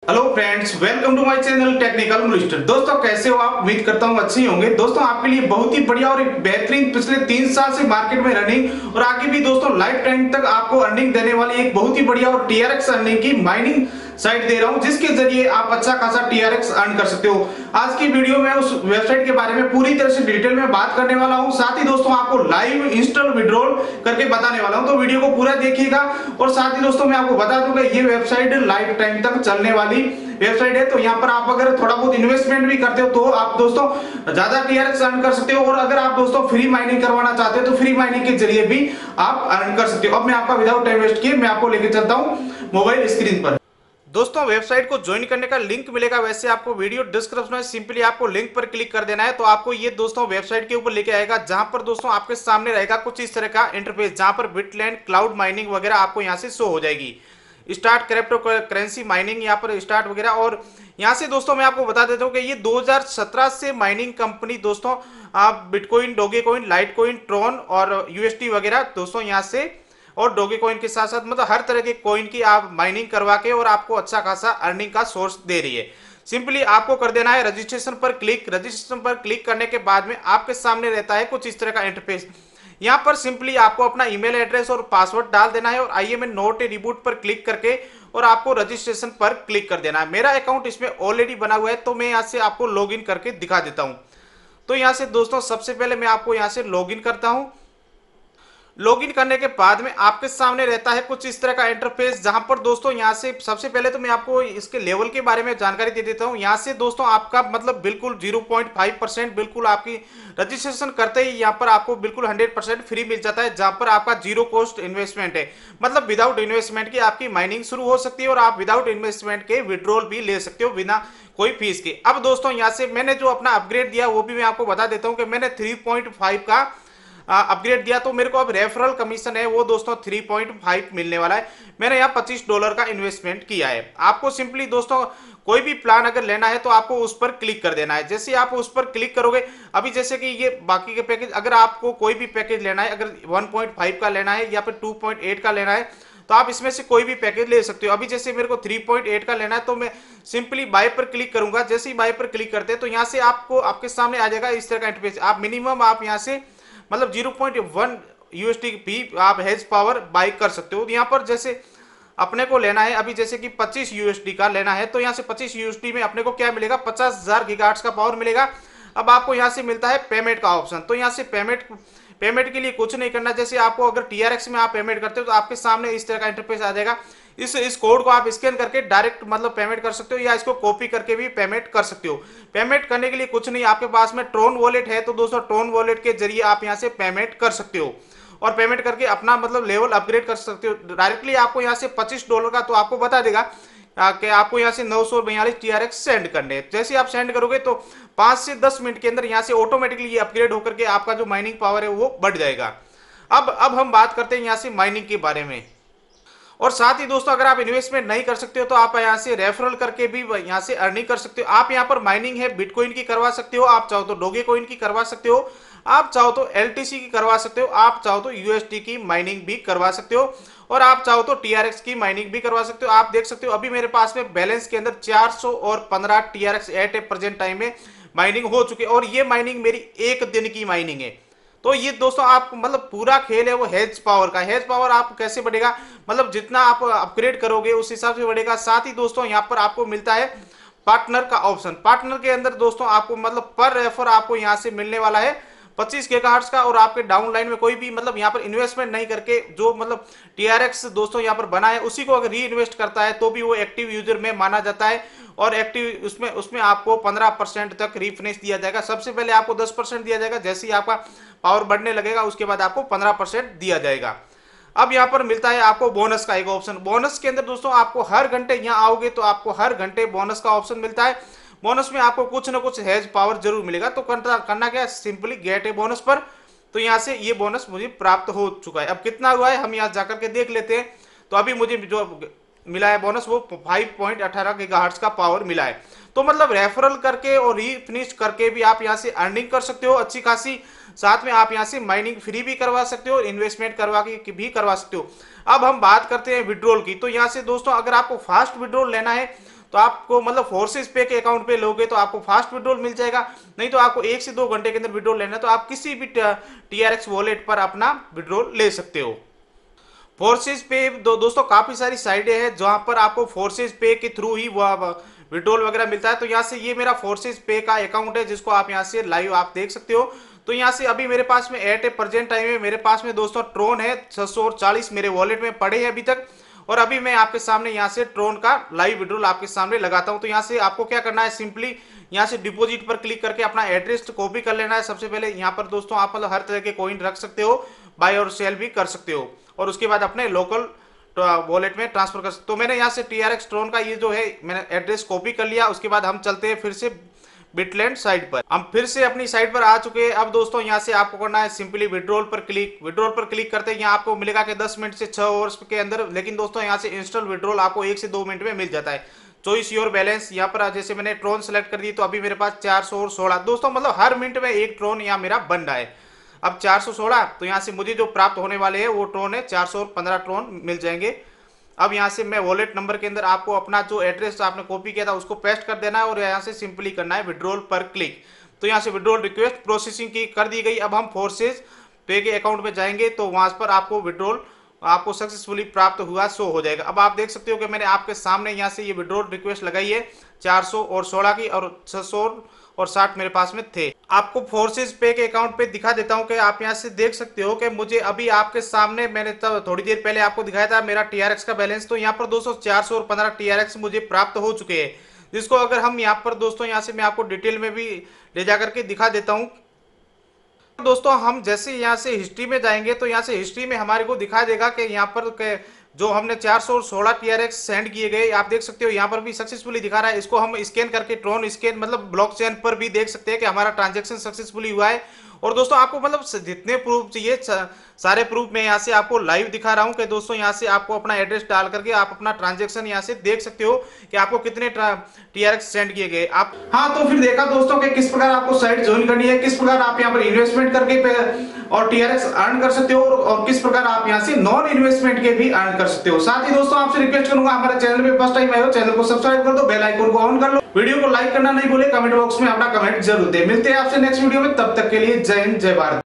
Hello friends, welcome to my channel technical minister. दोस्तों कैसे हो आप? उम्मीद करता हूँ अच्छे ही होंगे। दोस्तों आपके लिए बहुत ही बढ़िया और एक बेहतरीन पिछले 3 साल से मार्केट में रनिंग और आगे भी दोस्तों लाइफ टाइम तक आपको अर्निंग देने वाली एक बहुत ही बढ़िया और टीआरएक्स अर्निंग की माइनिंग साइट दे रहा हूं, जिसके जरिए आप अच्छा खासा टीआरएक्स अर्न कर सकते हो। आज की वीडियो में उस वेबसाइट के बारे में पूरी तरह से डिटेल में बात करने वाला हूं। साथ ही दोस्तों आपको लाइव इंस्टॉल विड्रॉल करके बताने वाला हूं, तो वीडियो को पूरा देखिएगा। और साथ ही दोस्तों मैं आपको बता दूं कि ये वेबसाइट लाइफ टाइम तक चलने वाली वेबसाइट है। तो यहाँ पर आप अगर थोड़ा बहुत इन्वेस्टमेंट भी करते हो तो आप दोस्तों ज्यादा टीआरएक्स अर्न कर सकते हो। और अगर आप दोस्तों फ्री माइनिंग करवाना चाहते हो तो फ्री माइनिंग के जरिए भी आप अर्न कर सकते हो। अब मैं आपका विदाउट टाइम वेस्ट किए मैं आपको लेके चलता हूँ मोबाइल स्क्रीन पर। दोस्तों वेबसाइट को ज्वाइन करने का लिंक मिलेगा, वैसे आपको वीडियो डिस्क्रिप्शन में सिंपली आपको लिंक पर क्लिक कर देना है तो आपको ये दोस्तों वेबसाइट के ऊपर लेके आएगा, जहां पर दोस्तों आपके सामने रहेगा कुछ इस तरह का इंटरफेस, जहां पर बिटलैंड क्लाउड माइनिंग वगैरह आपको यहां से शो हो जाएगी। स्टार्ट क्रिप्टो करेंसी माइनिंग यहाँ पर स्टार्ट वगैरह। और यहाँ से दोस्तों मैं आपको बता देता हूँ कि ये 2017 से माइनिंग कंपनी दोस्तों आप बिटकॉइन, डोगेकॉइन, लाइटकॉइन, ट्रॉन और यूएसटी वगैरह दोस्तों यहाँ से और डोगेकॉइन के साथ साथ मतलब हर तरह के कॉइन की आप माइनिंग करवा के और आपको अच्छा खासा अर्निंग का सोर्स दे रही है। सिंपली आपको कर देना है रजिस्ट्रेशन पर क्लिक। रजिस्ट्रेशन पर क्लिक करने के बाद में आपके सामने रहता है कुछ इस तरह का इंटरफेस। यहाँ पर सिंपली आपको अपना ईमेल एड्रेस और पासवर्ड डाल देना है और आइए मैं नोट रिबूट पर क्लिक करके और आपको रजिस्ट्रेशन पर क्लिक कर देना है। मेरा अकाउंट इसमें ऑलरेडी बना हुआ है तो मैं यहाँ से आपको लॉगिन करके दिखा देता हूँ। तो यहाँ से दोस्तों सबसे पहले मैं आपको यहाँ से लॉगिन करता हूँ। लॉगिन करने के बाद में आपके सामने रहता है कुछ इस तरह का इंटरफेस, जहां पर दोस्तों यहां से सबसे पहले तो मैं आपको इसके लेवल के बारे में जानकारी दे देता हूं। यहां से दोस्तों आपका मतलब बिल्कुल 0.5% बिल्कुल आपकी रजिस्ट्रेशन करते ही यहां पर आपको बिल्कुल 100% फ्री मिल जाता है, जहां पर आपका जीरो कॉस्ट इन्वेस्टमेंट है। मतलब विदाउट इन्वेस्टमेंट की आपकी माइनिंग शुरू हो सकती है और आप विदाउट इन्वेस्टमेंट के विड्रॉल भी ले सकते हो बिना कोई फीस के। अब दोस्तों यहाँ से मैंने जो अपना अपग्रेड दिया वो भी मैं आपको बता देता हूँ कि मैंने 3.5 का अपग्रेड दिया, तो मेरे को अब रेफरल कमीशन है वो दोस्तों 3.5 मिलने वाला है। मैंने यहाँ $25 का इन्वेस्टमेंट किया है। आपको सिंपली दोस्तों कोई भी प्लान अगर लेना है तो आपको उस पर क्लिक कर देना है। जैसे आप उस पर क्लिक करोगे, अभी जैसे कि ये बाकी के पैकेज, अगर आपको कोई भी पैकेज लेना है, अगर 1.5 का लेना है या फिर 2.8 का लेना है तो आप इसमें से कोई भी पैकेज ले सकते हो। अभी जैसे मेरे को 3.8 का लेना है तो मैं सिंपली बाय पर क्लिक करूंगा। जैसे ही बाय पर क्लिक करते हैं तो यहाँ से आपको आपके सामने आ जाएगा इस तरह का इंटरफेस। आप मिनिमम आप यहाँ से मतलब 0.1 यूएसडी भी आप हेज पावर बाई कर सकते हो। यहाँ पर जैसे अपने को लेना है, अभी जैसे कि 25 यूएसडी का लेना है तो यहाँ से 25 यूएसडी में अपने को क्या मिलेगा, 50,000 गीगाहर्ट्ज का पावर मिलेगा। अब आपको यहाँ से मिलता है पेमेंट का ऑप्शन। तो यहाँ से पेमेंट के लिए कुछ नहीं करना। जैसे आपको अगर टीआरएक्स में आप पेमेंट करते हो तो आपके सामने इस तरह का इंटरफेस आ जाएगा। इस कोड को आप स्कैन करके डायरेक्ट मतलब पेमेंट कर सकते हो या इसको कॉपी करके भी पेमेंट कर सकते हो। पेमेंट करने के लिए कुछ नहीं, आपके पास में ट्रोन वॉलेट है तो दोस्तों ट्रोन वॉलेट के जरिए आप यहाँ से पेमेंट कर सकते हो और पेमेंट करके अपना मतलब लेवल अपग्रेड कर सकते हो। डायरेक्टली आपको यहाँ से $25 का तो आपको बता देगा कि आपको यहाँ से 942 टीआरएक्स सेंड करने। जैसे आप सेंड करोगे तो 5 से 10 मिनट के अंदर यहाँ से ऑटोमेटिकली ये अपग्रेड होकर के आपका जो माइनिंग पावर है वो बढ़ जाएगा। अब हम बात करते हैं यहाँ से माइनिंग के बारे में। और साथ ही दोस्तों अगर आप इन्वेस्टमेंट नहीं कर सकते हो तो आप यहाँ से रेफरल करके भी यहाँ से अर्निंग कर सकते हो। आप यहाँ पर माइनिंग है बिटकॉइन की करवा सकते हो, आप चाहो तो डोगेकॉइन की करवा सकते हो, आप चाहो तो एलटीसी की करवा सकते हो, आप चाहो तो यूएसडी की माइनिंग भी करवा सकते हो और आप चाहो तो टीआरएक्स की माइनिंग भी करवा सकते हो। आप देख सकते हो अभी मेरे पास में बैलेंस के अंदर 415 TRX at a present time में माइनिंग हो चुकी है और ये माइनिंग मेरी एक दिन की माइनिंग है। तो ये दोस्तों आप मतलब पूरा खेल है वो हेज पावर का। हेज पावर आप कैसे बढ़ेगा, मतलब जितना आप अपग्रेड करोगे उस हिसाब से बढ़ेगा। साथ ही दोस्तों यहाँ पर आपको मिलता है पार्टनर का ऑप्शन। पार्टनर के अंदर दोस्तों आपको मतलब पर रेफर आपको यहाँ से मिलने वाला है 25 गीगाहर्ट्ज का। और आपके डाउनलाइन में कोई भी मतलब यहाँ पर इन्वेस्टमेंट नहीं करके जो मतलब टीआरएक्स दोस्तों यहाँ पर बना है उसी को अगर री इन्वेस्ट करता है तो भी वो एक्टिव यूजर में माना जाता है और एक्टिव उसमें आपको 15% तक रीफिनिश दिया जाएगा। सबसे पहले आपको 10% दिया जाएगा, जैसे ही आपका पावर बढ़ने लगेगा उसके बाद आपको 15% दिया जाएगा। अब यहाँ पर मिलता है आपको बोनस का एक ऑप्शन। बोनस के अंदर दोस्तों आपको हर घंटे यहाँ आओगे तो आपको हर घंटे बोनस का ऑप्शन मिलता है। बोनस में आपको कुछ ना कुछ हेज पावर जरूर मिलेगा। तो करना क्या है, सिंपली गेट है बोनस पर। तो यहाँ से ये बोनस मुझे प्राप्त हो चुका है। अब कितना हुआ है हम यहाँ जाकर के देख लेते हैं। तो अभी मुझे जो मिला है बोनस वो 5.18 गीगाहर्ट्ज का पावर मिला है। तो मतलब रेफरल करके और रीफिनिश करके भी आप यहाँ से अर्निंग कर सकते हो अच्छी खासी। साथ में आप यहाँ से माइनिंग फ्री भी करवा सकते हो और इन्वेस्टमेंट करवा के भी करवा सकते हो। अब हम बात करते हैं विड्रॉल की। तो यहाँ से दोस्तों अगर आपको फास्ट विड्रॉल लेना है तो आपको मतलब फोर्सेज पे के अकाउंट पे लोगे तो आपको फास्ट विड्रॉल मिल जाएगा, नहीं तो आपको 1 से 2 घंटे के अंदर विड्रॉल लेना है तो आप किसी भी TRX वॉलेट पर अपना विड्रॉल ले सकते हो। फोर्सेज पे दोस्तों काफी सारी साइटें हैं जहां पर आपको फोर्सेज पे के थ्रू ही विड्रॉल वगैरह मिलता है। तो यहाँ से ये मेरा फोर्सेज पे का अकाउंट है जिसको आप यहाँ से लाइव आप देख सकते हो। तो यहाँ से अभी मेरे पास में एट ए प्रेजेंट टाइम में मेरे पास में दोस्तों ट्रोन है 640 मेरे वॉलेट में पड़े हैं अभी तक। और अभी मैं आपके सामने यहाँ से ट्रोन का लाइव विड्रॉल आपके सामने लगाता हूँ। तो यहाँ से आपको क्या करना है, सिंपली यहाँ से डिपॉजिट पर क्लिक करके अपना एड्रेस कॉपी कर लेना है। सबसे पहले यहाँ पर दोस्तों आप मतलब हर तरह के कॉइन रख सकते हो, बाय और सेल भी कर सकते हो, और उसके बाद अपने लोकल वॉलेट में ट्रांसफर कर सकते। तो मैंने यहाँ से TRX ट्रोन का ये जो है मैंने एड्रेस कॉपी कर लिया। उसके बाद हम चलते हैं फिर से बिटलैंड साइट पर। हम फिर से अपनी साइट पर आ चुके हैं। अब दोस्तों यहाँ से आपको करना है सिंपली विड्रॉल पर क्लिक। विड्रॉल पर क्लिक करते हैं यहाँ आपको मिलेगा कि 10 मिनट से 6 आवर्स के अंदर, लेकिन दोस्तों यहाँ से इंस्टेंट विड्रॉल आपको 1 से 2 मिनट में मिल जाता है। चॉइस योर बैलेंस, यहाँ पर जैसे मैंने ट्रोन सेलेक्ट कर दी तो अभी मेरे पास 416 दोस्तों, मतलब हर मिनट में एक ट्रोन यहाँ मेरा बन रहा है। अब 416, तो यहाँ से मुझे जो प्राप्त होने वाले हैं वो ट्रोन है 415 ट्रोन मिल जाएंगे। अब यहाँ से मैं वॉलेट नंबर के अंदर आपको अपना जो एड्रेस आपने कॉपी किया था उसको पेस्ट कर देना है और यहाँ से सिंपली करना है विड्रॉल पर क्लिक। तो यहाँ से विड्रॉल रिक्वेस्ट प्रोसेसिंग की कर दी गई। अब हम फोर्सेज पे के अकाउंट में जाएंगे तो वहां पर आपको विड्रॉल आपको सक्सेसफुली प्राप्त हुआ शो हो जाएगा। अब आप देख सकते हो कि मैंने आपके सामने यहाँ से ये विड्रॉल रिक्वेस्ट लगाई है 416 की, और 660 मेरे पास में थे। आपको फोर्सेज पे के अकाउंट पे दिखा देता हूं कि आप यहां से देख सकते हो कि मुझे अभी आपके सामने मैंने थोड़ी देर पहले आपको दिखाया था मेरा TRX का बैलेंस। तो यहाँ पर दोस्तों 415 TRX मुझे प्राप्त हो चुके हैं, जिसको अगर हम यहाँ पर दोस्तों यहाँ से मैं आपको डिटेल में भी ले जाकर के दिखा देता हूँ। दोस्तों हम जैसे यहाँ से हिस्ट्री में जाएंगे तो यहाँ से हिस्ट्री में हमारे को दिखा देगा कि यहाँ पर जो हमने 416 TRX सेंड किए गए, आप देख सकते हो यहाँ पर भी सक्सेसफुली दिखा रहा है। इसको हम स्कैन करके ट्रोन स्कैन मतलब ब्लॉकचेन पर भी देख सकते हैं कि हमारा ट्रांजैक्शन सक्सेसफुली हुआ है। और दोस्तों आपको मतलब जितने प्रूफ चाहिए सारे प्रूफ मैं यहाँ से आपको लाइव दिखा रहा हूँ कि दोस्तों यहाँ से आपको अपना एड्रेस डाल करके आप अपना ट्रांजैक्शन यहाँ से देख सकते हो कि आपको कितने TRX सेंड किए गए आप। हाँ, तो फिर देखा दोस्तों कि किस प्रकार आपको साइट ज्वाइन करनी है, किस प्रकार आप यहाँ पर इन्वेस्टमेंट करके और TRX अर्न कर सकते हो, और किस प्रकार आप यहाँ से नॉन इन्वेस्टमेंट के भी अर्न कर सकते हो। साथ ही दोस्तों आपसे रिक्वेस्ट करूंगा हमारे चैनल पे फर्स्ट टाइम आए हो चैनल को सब्सक्राइब कर दो, बेल आइकन को ऑन कर लो, वीडियो को लाइक करना नहीं भूले, कमेंट बॉक्स में अपना कमेंट जरूर दे। मिलते हैं आपसे नेक्स्ट वीडियो में, तब तक के लिए जय हिंद जय भारत।